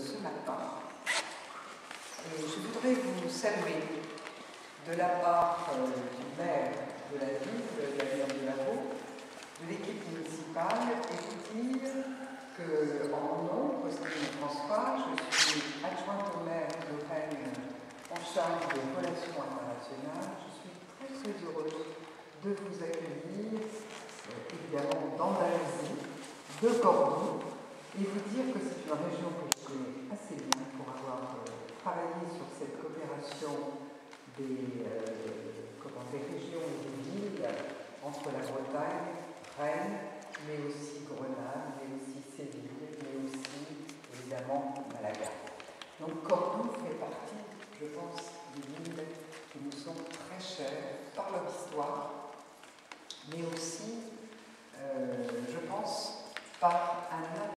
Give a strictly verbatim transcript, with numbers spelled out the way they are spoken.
ce matin. Et je voudrais vous saluer de la part euh, du maire de la ville, de la ville de Lavaux, de l'équipe municipale, et vous dire que, en mon nom, Christine François, je suis adjointe au maire de Rennes en charge des relations internationales. Je suis très très heureuse de vous accueillir, euh, évidemment d'Andalousie, de Cordoue, et vous dire que c'est une région que je connais assez bien pour avoir euh, travaillé sur cette coopération des, euh, comment, des régions et des villes entre la Bretagne, Rennes, mais aussi Grenade, mais aussi Séville, mais aussi évidemment Malaga. Donc comme